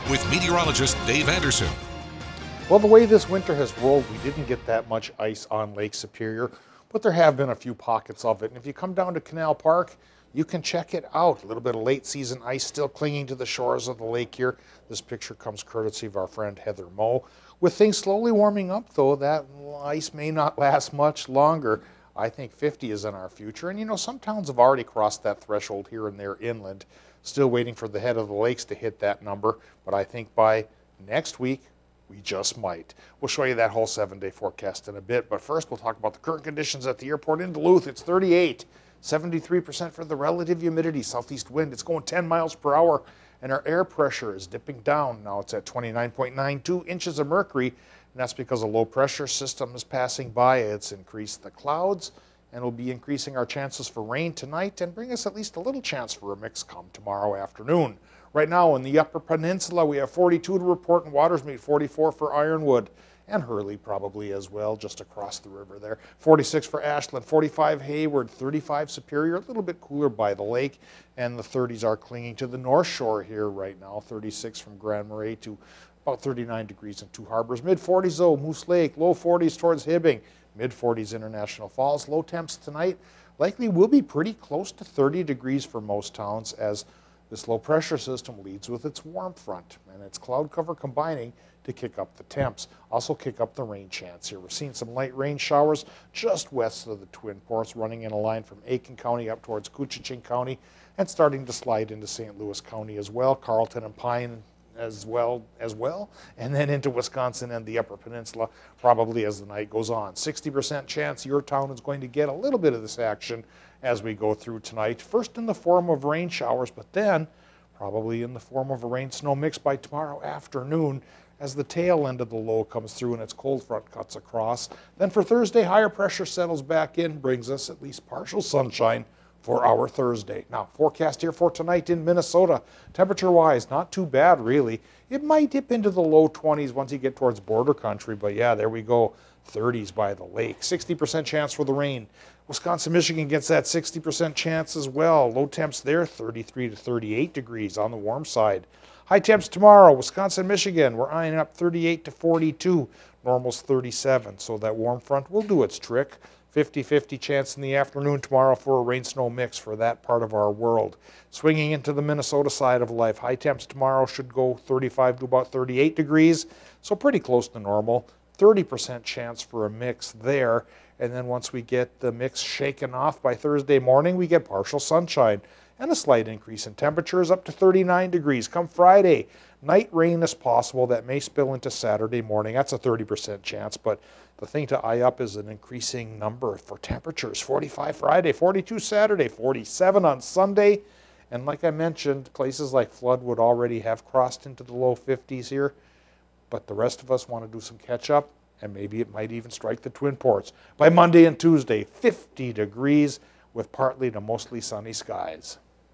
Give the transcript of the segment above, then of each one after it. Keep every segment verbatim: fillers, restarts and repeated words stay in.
with meteorologist Dave Anderson. Well, the way this winter has rolled, we didn't get that much ice on Lake Superior, but there have been a few pockets of it. And if you come down to Canal Park, you can check it out. A little bit of late season ice still clinging to the shores of the lake here. This picture comes courtesy of our friend Heather Moe. With things slowly warming up, though, that ice may not last much longer. I think fifty is in our future. And you know, some towns have already crossed that threshold here and there inland. Still waiting for the head of the lakes to hit that number. But I think by next week, we just might. We'll show you that whole seven-day forecast in a bit. But first, we'll talk about the current conditions at the airport in Duluth. It's thirty-eight, seventy-three percent for the relative humidity, southeast wind. It's going ten miles per hour. And our air pressure is dipping down. Now it's at twenty-nine point nine two inches of mercury. And that's because a low pressure system is passing by. It's increased the clouds and will be increasing our chances for rain tonight and bring us at least a little chance for a mix come tomorrow afternoon. Right now in the Upper Peninsula, we have forty-two to report in Watersmeet, forty-four for Ironwood, and Hurley probably as well, just across the river there. forty-six for Ashland, forty-five Hayward, thirty-five Superior, a little bit cooler by the lake, and the thirties are clinging to the North Shore here right now. thirty-six from Grand Marais to about thirty-nine degrees in Two Harbors. mid forties though, Moose Lake, low forties towards Hibbing, mid forties International Falls. Low temps tonight likely will be pretty close to thirty degrees for most towns as this low pressure system leads with its warm front and its cloud cover combining to kick up the temps. Also kick up the rain chance here. We're seeing some light rain showers just west of the Twin Ports, running in a line from Aiken County up towards Couchiching County and starting to slide into Saint Louis County as well, Carleton and Pine as well, as well, and then into Wisconsin and the Upper Peninsula probably as the night goes on. sixty percent chance your town is going to get a little bit of this action as we go through tonight. First in the form of rain showers, but then probably in the form of a rain-snow mix by tomorrow afternoon as the tail end of the low comes through and its cold front cuts across. Then for Thursday, higher pressure settles back in, brings us at least partial sunshine for our Thursday. Now, forecast here for tonight in Minnesota. Temperature-wise, not too bad, really. It might dip into the low twenties once you get towards border country, but yeah, there we go. thirties by the lake. sixty percent chance for the rain. Wisconsin, Michigan gets that sixty percent chance as well. Low temps there, thirty-three to thirty-eight degrees on the warm side. High temps tomorrow, Wisconsin, Michigan, we're eyeing up thirty-eight to forty-two. Normal's thirty-seven, so that warm front will do its trick. fifty fifty chance in the afternoon tomorrow for a rain-snow mix for that part of our world. Swinging into the Minnesota side of life, high temps tomorrow should go thirty-five to about thirty-eight degrees, so pretty close to normal. thirty percent chance for a mix there. And then once we get the mix shaken off by Thursday morning, we get partial sunshine and a slight increase in temperatures up to thirty-nine degrees. Come Friday, night rain is possible. That may spill into Saturday morning. That's a thirty percent chance, but the thing to eye up is an increasing number for temperatures. forty-five Friday, forty-two Saturday, forty-seven on Sunday. And like I mentioned, places like Floodwood already have crossed into the low fifties here, but the rest of us want to do some catch up, and maybe it might even strike the Twin Ports. By Monday and Tuesday, fifty degrees with partly to mostly sunny skies.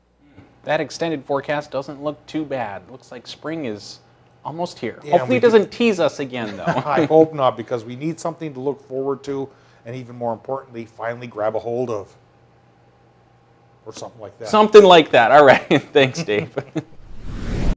That extended forecast doesn't look too bad. Looks like spring is almost here. Yeah, Hopefully it doesn't tease us again, though. I hope not, because we need something to look forward to, and even more importantly, finally grab a hold of. Or something like that. Something like that. All right. Thanks, Dave.